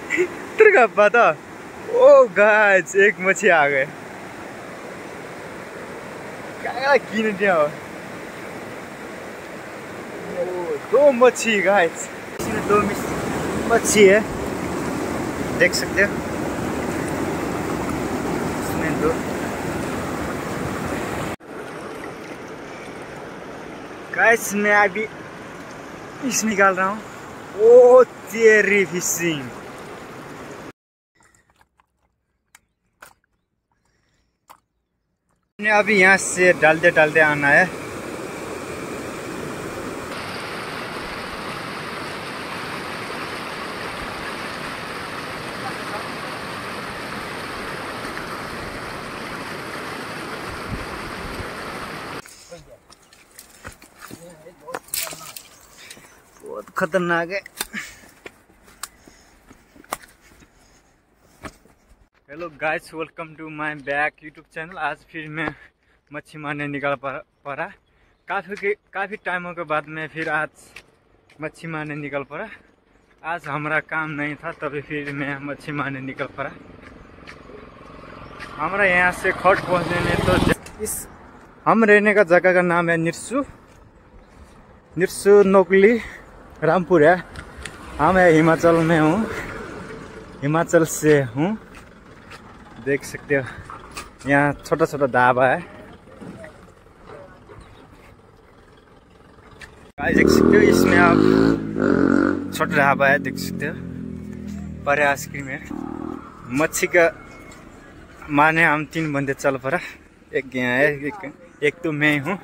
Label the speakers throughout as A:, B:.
A: तेरे पता। ओ गाइस एक मच्छी आ गए। क्या किन दिया हो? दो मच्छी गाइस, इसमें दो मच्छी है, देख सकते हो इसमें दो। गाइस मैं अभी फिश निकाल रहा हूँ। ओ तेरी फिशिंग। मैंने अभी यहाँ से डालते डालते आना है। बहुत खतरनाक है। Hello guys, welcome to my back YouTube channel. आज फिर मैं मच्छी मारने निकल पड़ा। काफ़ी टाइमों के बाद मैं फिर आज मच्छी मारने निकल पड़ा। आज हमारा काम नहीं था, तभी फिर मैं मच्छी मारने निकल पड़ा। हमारा यहाँ से खट पहुँचने में तो इस हम रहने का जगह का नाम है निरसु नोकली रामपुर है। हाँ मैं हिमाचल में हूँ, हिमाचल से हूँ। देख सकते हो यहाँ छोटा छोटा ढाबा है। देख सकते हो इसमें आप छोटा ढाबा है, देख सकते हो। पर आइसक्रीम है। मच्छी का मारने हम 3 बंदे चल पड़ा। एक यहाँ है, एक तो मैं हूँ।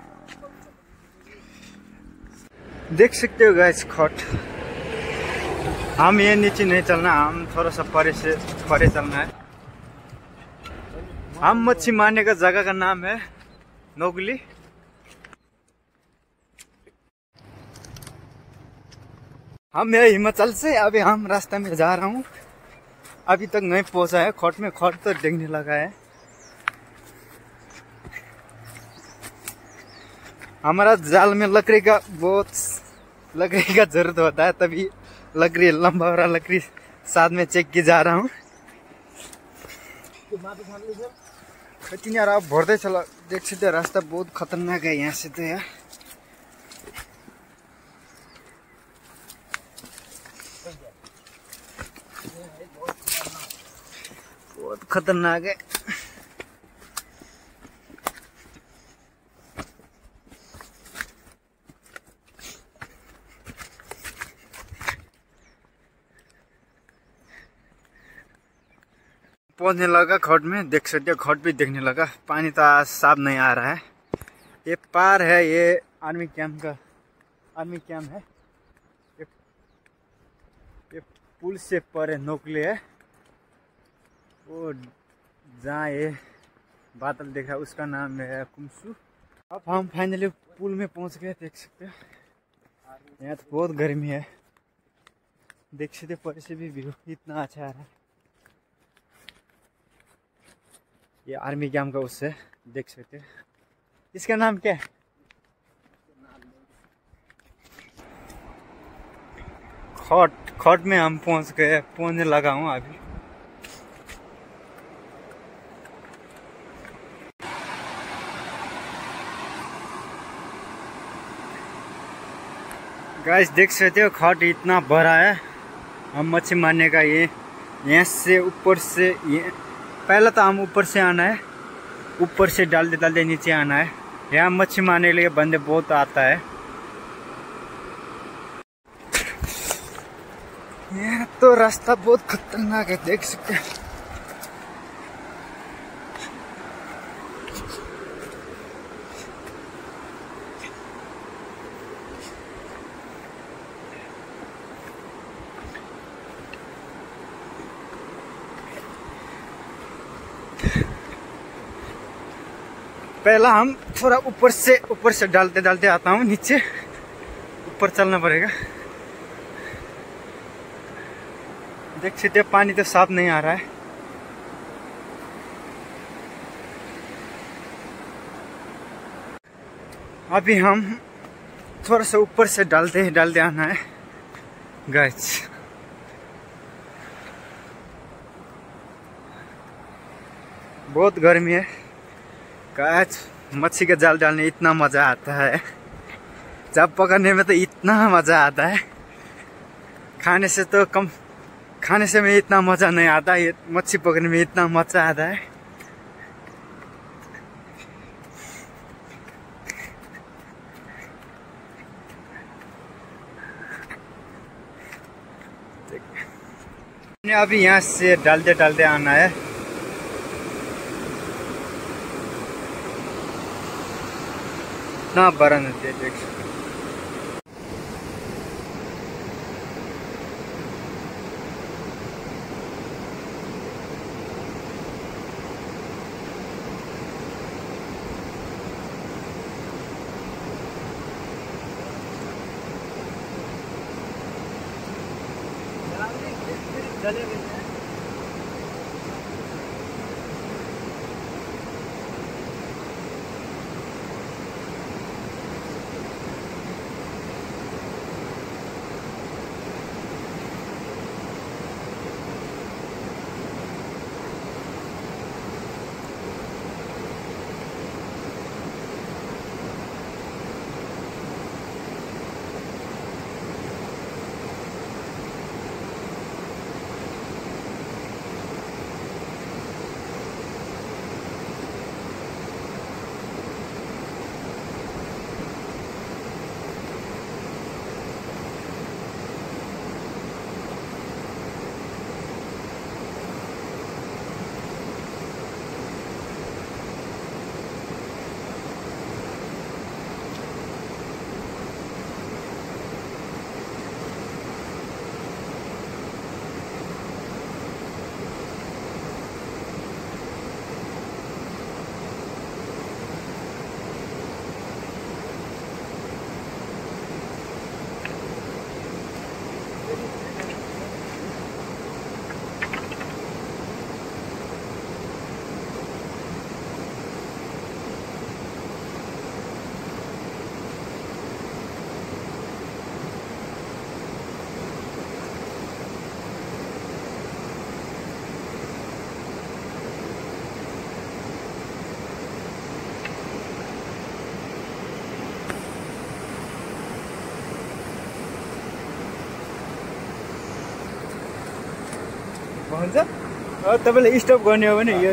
A: देख सकते हो गाइस खट। हम ये नीचे नहीं चलना, हम थोड़ा सा परे चलना है। हम मच्छी मारने का जगह का नाम है नोगली। हम है हिमाचल से। अभी हम रास्ते में जा रहा हूँ, अभी तक नहीं पहुंचा है खट में। खट तो देखने लगा है। हमारा जाल में लकड़ी का जरूरत होता है, तभी लकड़ी लंबा वाला लकड़ी साथ में चेक की जा रहा हूँ। यार आप भरते चला, देख सकते रास्ता बहुत खतरनाक है यहाँ से तो यार। बहुत खतरनाक है। पहुंचने लगा खट में, देख सकते हो खट भी देखने लगा। पानी तो आज साफ नहीं आ रहा है। ये पार है, ये आर्मी कैंप है। ये पुल से परे नोकली है। वो जहाँ ये बादल दिख रहा है उसका नाम है कुमसू। अब हम फाइनली पुल में पहुंच गए, देख सकते हो। यहाँ तो बहुत गर्मी है, देख सकते परे से भी व्यू इतना अच्छा आ रहा है। ये आर्मी कैंप का उससे देख सकते हैं। इसका नाम क्या है? खट में हम पहुंचने लगा हूँ अभी। गाइस देख सकते हो खट इतना बड़ा है। हम मच्छी मारने का ये यहाँ से ऊपर से पहले तो हम ऊपर से आना है, ऊपर से डालते डालते नीचे आना है। यहाँ मच्छी मारने के लिए बंदे बहुत आता है। यहाँ तो रास्ता बहुत खतरनाक है, देख सकते हैं। पहला हम थोड़ा ऊपर से डालते डालते आता हूँ नीचे। ऊपर चलना पड़ेगा। देख सकते हैं पानी तो साफ नहीं आ रहा है। अभी हम थोड़ा सा ऊपर से डालते आना है गाइस। बहुत गर्मी है। काश मच्छी का जाल डालने इतना मज़ा आता है, जब पकड़ने में तो इतना मज़ा आता है, खाने से तो कम, खाने से में इतना मज़ा नहीं आता, ये मच्छी पकड़ने में इतना मज़ा आता है। अभी यहाँ से डालते डालते आना है। ना बड़ा नदी है, देख हुन्छ। तपाईँले स्टप गर्ने हो भने यो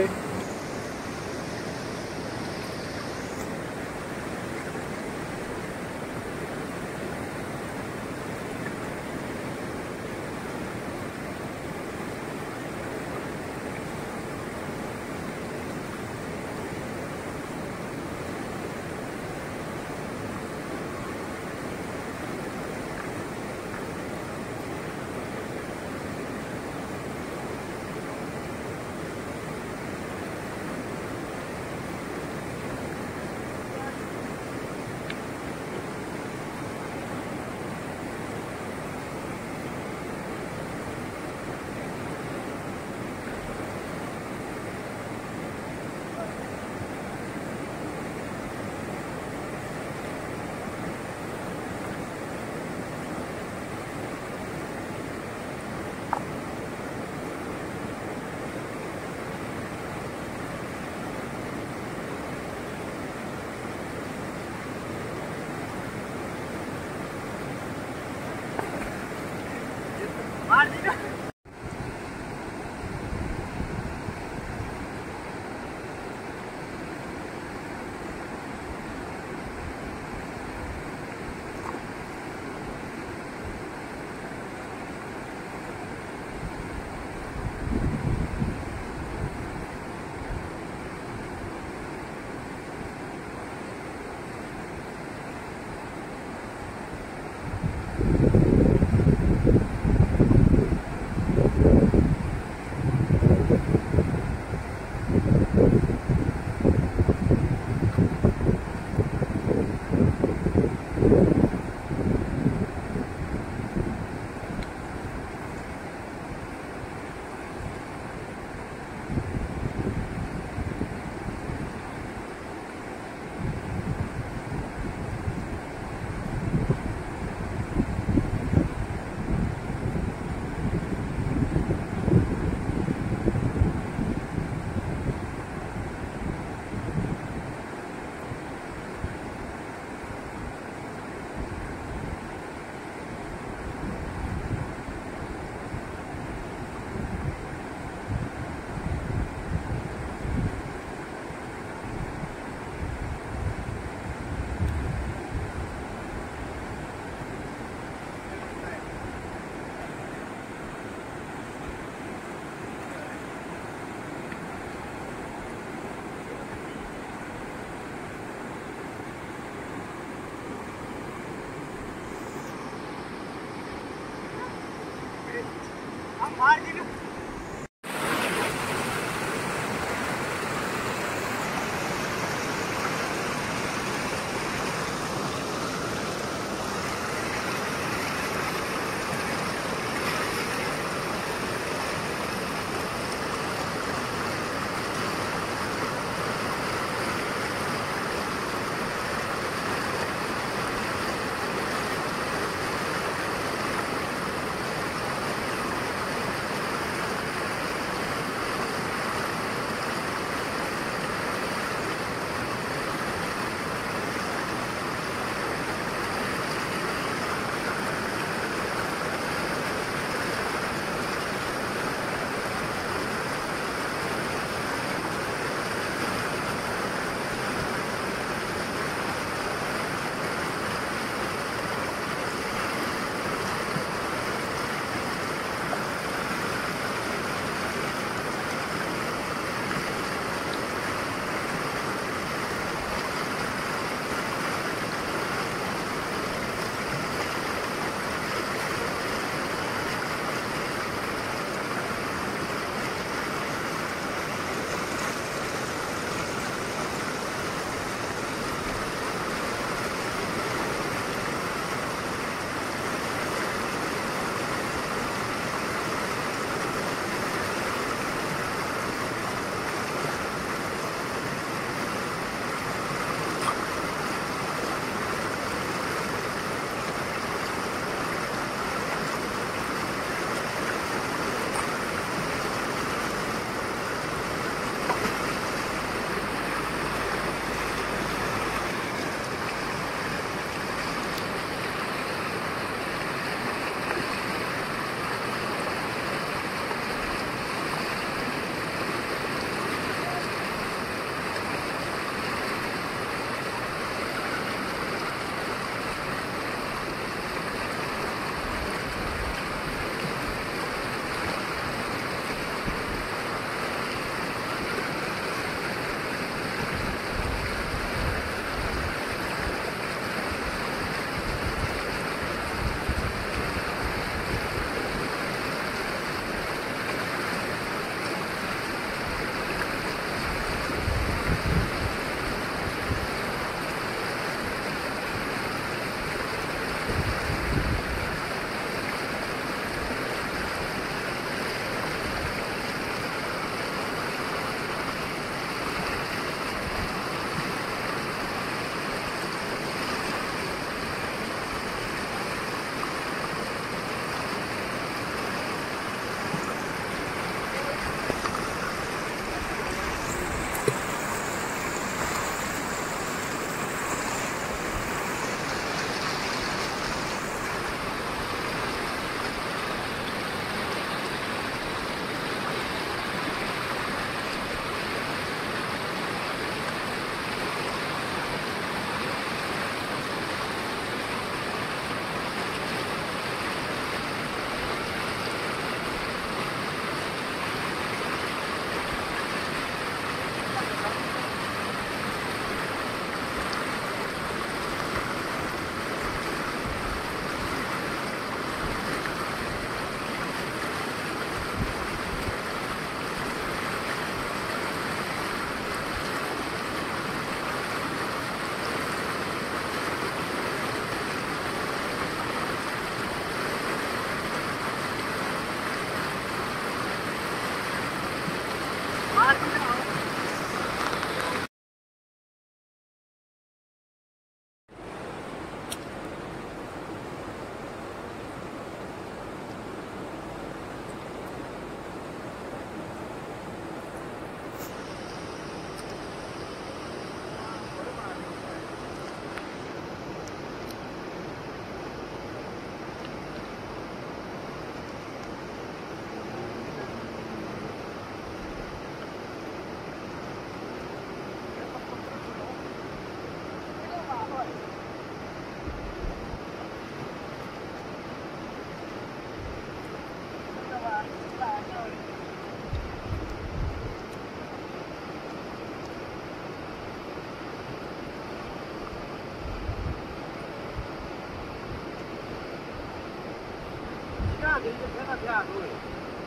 B: 下去就偏到第二位。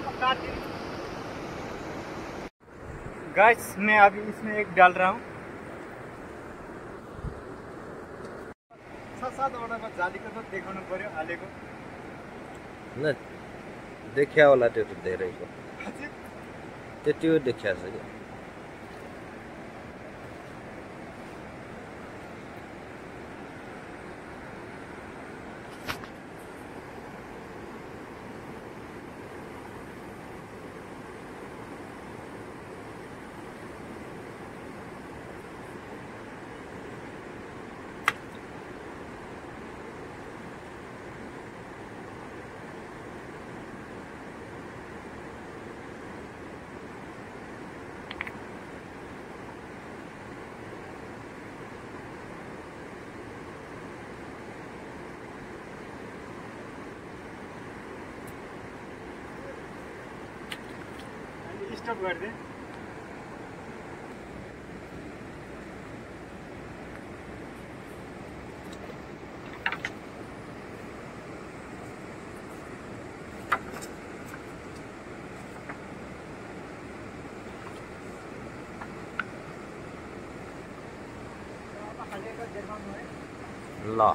A: गाइस मैं अभी इसमें एक डाल रहा हूँ। 6-7 वटा जालीको त देखाउनु पर्यो हालेको
B: न देखिया होला त्यो त धेरैको त्यो देखिया छ के
A: स्टप गरिदिए।
B: ल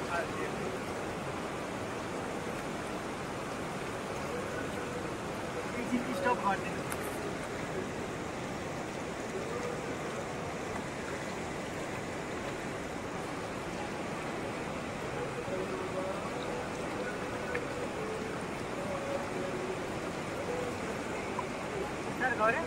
A: स्टप गरिदिनु। गरे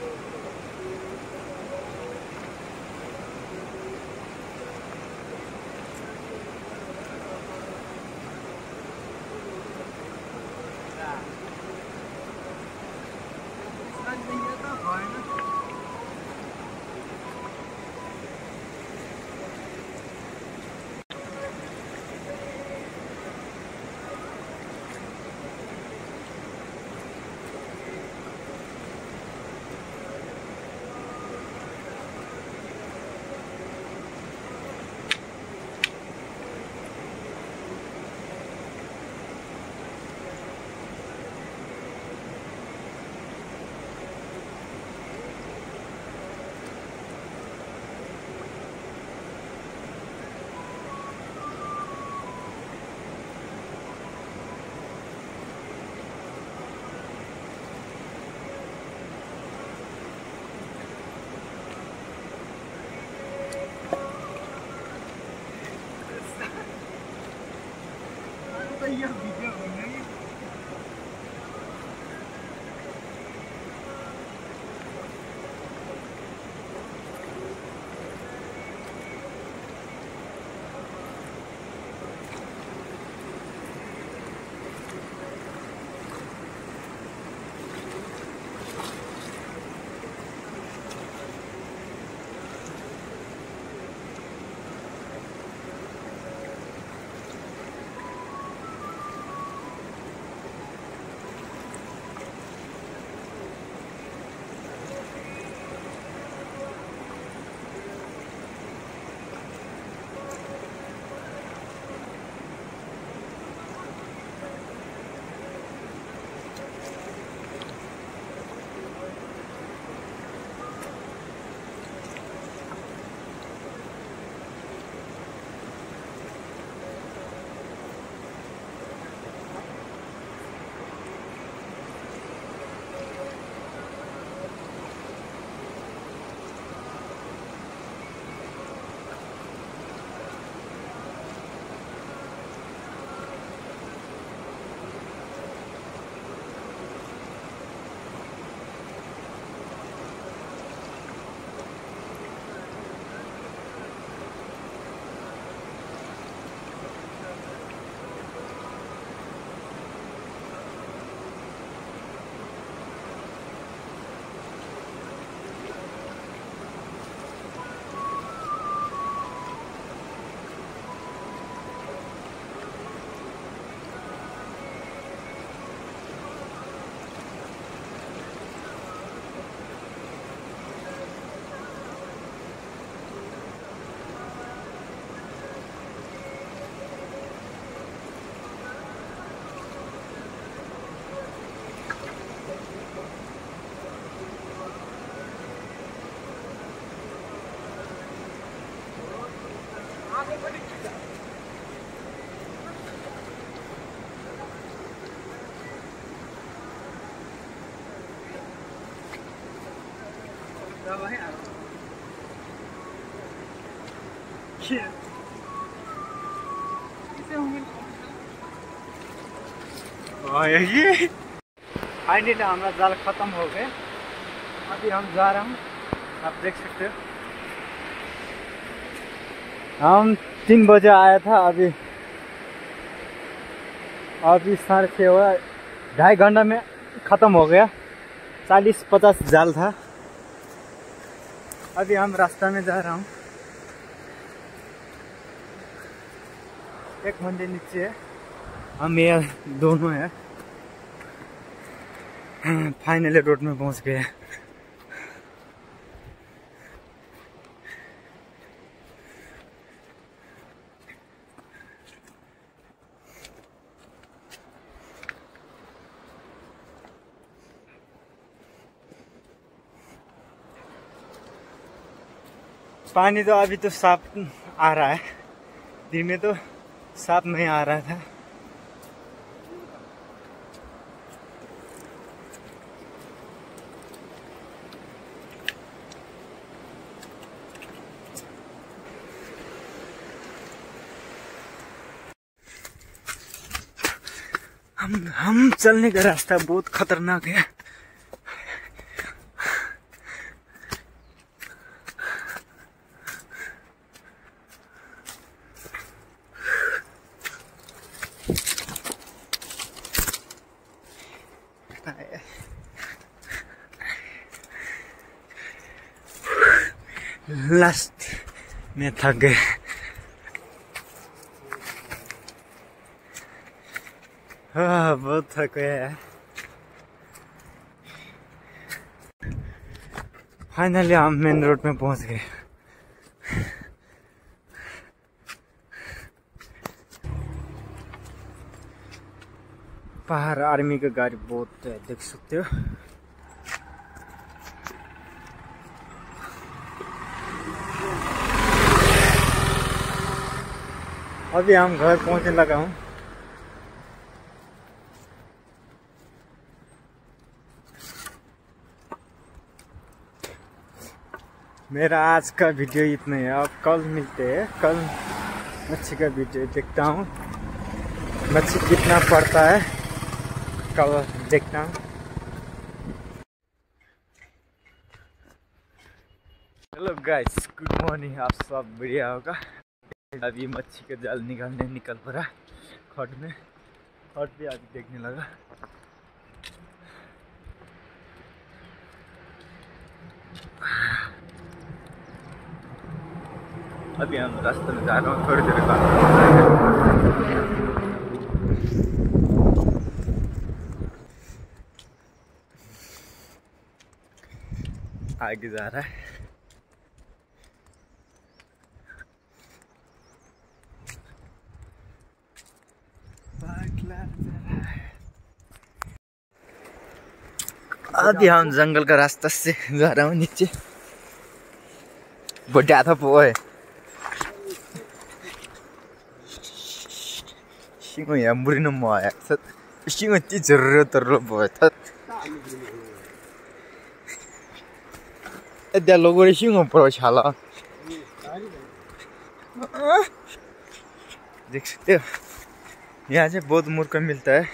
A: यो भिडियो भन्नु नि फाइनली हमारा जाल खत्म हो गया। अभी हम जा रहे हैं, आप देख सकते हो। हम 3 बजे आया था, अभी 6:30 हुआ। 2.5 घंटा में खत्म हो गया। 40-50 जाल था। अभी हम रास्ता में जा रहा हूँ। एक मंदिर नीचे है, हम ये दोनों है। फाइनली रोड में पहुंच गए। पानी तो अभी तो साफ आ रहा है, दिन में तो साथ नहीं आ रहा था। हम चलने का रास्ता बहुत खतरनाक है। लास्ट में थक गए। हाँ, बहुत थक गए हैं। फाइनली हम मेन रोड में पहुंच गए। बाहर आर्मी का गाड़ी बहुत है, देख सकते हो। अभी हम घर पहुंचने लगा हूँ। मेरा आज का वीडियो इतना है। अब कल मिलते हैं। कल मच्छी का वीडियो देखता हूँ, मच्छी कितना पड़ता है कल देखता हूँ। Hello guys, good morning. आप सब बढ़िया होगा। अभी मच्छी का जाल निकालने निकल पड़ा खट में। खट भी अभी देखने लगा। अभी हम रास्ते में जा रहे हैं, थोड़ी देर बाद आगे जा रहा है। अभी हम जंगल का रास्ता से जा रहा हूँ नीचे। बढ़िया था पोए सिंह या मुरी न माया सत सिंह ती जरूरत तर पोए था एदा लोगों रे सिंह पर छाला देख सकते हो। यहाँ से बहुत मुर्गा मिलता है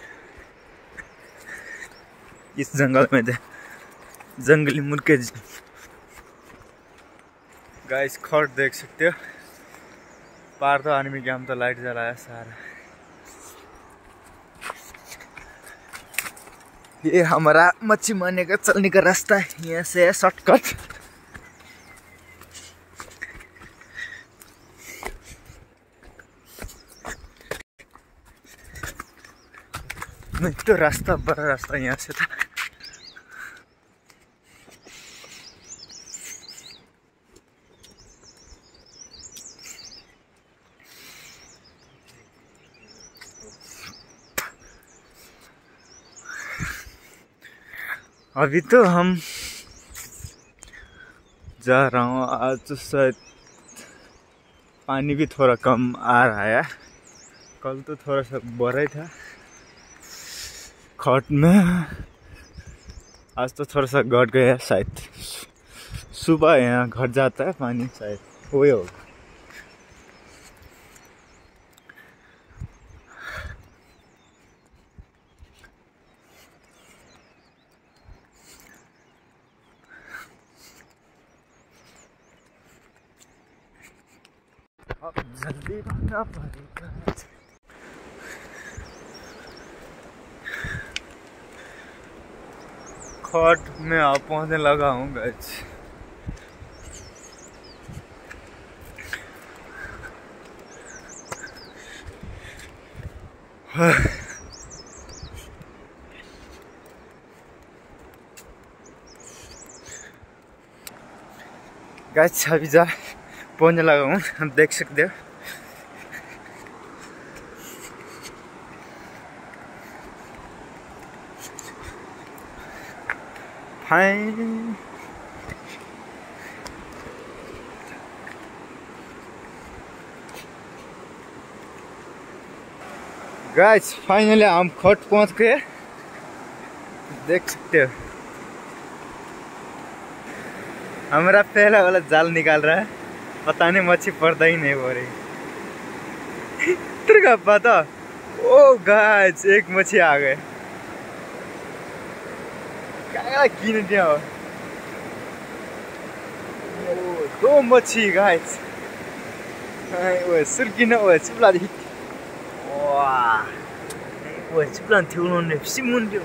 A: इस जंगल में। जंगली मुर्गे। गाइस खट देख सकते हो। पार तो आर्मी के हम तो लाइट जलाया सारा। ये हमारा मच्छी मारने का चलने का रास्ता है। यहाँ से है शॉर्टकट। नहीं तो रास्ता बड़ा रास्ता यहाँ से था। अभी तो हम जा रहा हूँ। आज तो शायद पानी भी थोड़ा कम आ रहा है। कल तो थोड़ा सा बड़ा ही था खट में। आज तो थोड़ा सा घट गया शायद। सुबह यहाँ घट जाता है पानी, शायद वही होगा। अब जल्दी भागना पड़ेगा। खट में आप पहुंचने लगा हूँ गाइस। गाइस अभी जा पहुंचने लगा हूँ, हम देख सकते हो। फाइन गाइस फाइनली हम खोट पहुंच गए, देख सकते हो। हमारा पहला वाला जाल निकाल रहा है, पता नहीं मच्छी पड़ता ही नहीं हो रही। तेरे पता? ओ गाइस एक मच्छी आ गए, क्या गिन दिया। दो मच्छी गाइस, वो सुर्किन वो चिप्ला दी, वाह वो चिप्ला थिउलो ने सिमुन दियो।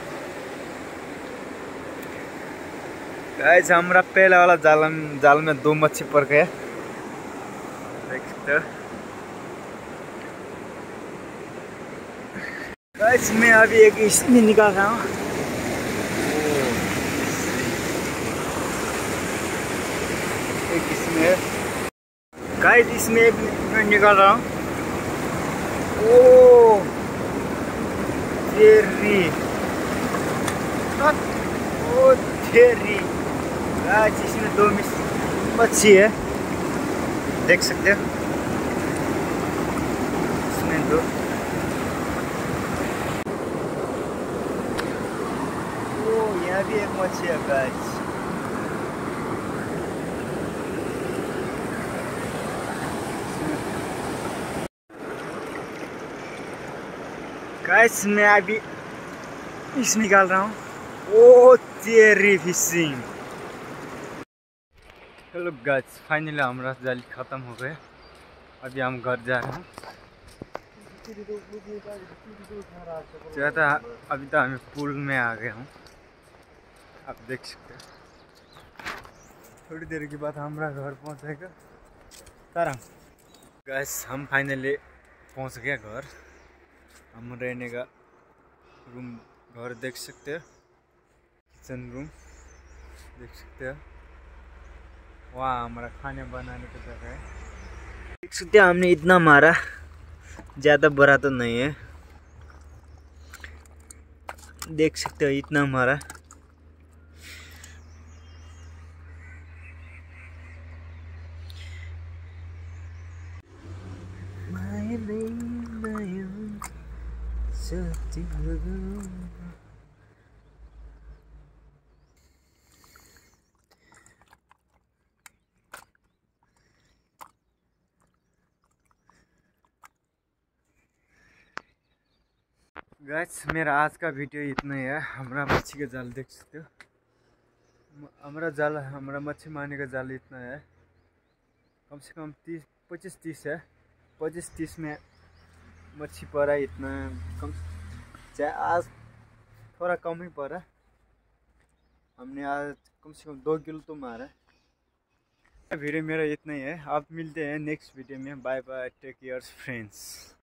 A: गाइस हमारा पहला वाला जाल में दो मच्छी पड़ गया, देख सकते हो। गाइस मैं अभी एक इसमें निकाल रहा हूँ, एक इसमें गाइस, इसमें मैं निकाल रहा हूँ। ओ तेरी, ओ तेरी गाइस, इसमें दो मच्छी है, देख सकते हो। इसमें दो, ओ यहाँ भी एक मच्छी है गाइस। गाइस मैं अभी फिश निकाल रहा हूँ। ओ तेरी फिशिंग। हेलो गाइस, फाइनली हमारा जाल खत्म हो गया, अभी हम घर जा रहे हैं। ज्यादा अभी तो हमें पुल में आ गए हूँ, आप देख सकते हैं। थोड़ी देर के बाद हमारा घर पहुँचेगा तारा। गाइस हम फाइनली पहुँच गए घर। हम रहने का रूम घर देख सकते हो, किचन रूम देख सकते हो। वहाँ हमारा खाने बनाने की जगह है, देख सकते हो। हमने इतना मारा, ज़्यादा बड़ा तो नहीं है, देख सकते हो इतना मारा। गाइस मेरा आज का वीडियो इतना ही है। हमारा मच्छी का जाल देख सकते हो, हमारा मच्छी मारने का जाल इतना है, कम से कम 25-30 है। 25-30 में मच्छी पड़ा इतना कम, चाहे आज थोड़ा कम ही पड़ा। हमने आज कम से कम 2 किलो तो मारा है। वीडियो मेरा इतना ही है, आप मिलते हैं नेक्स्ट वीडियो में। Bye bye, take care friends.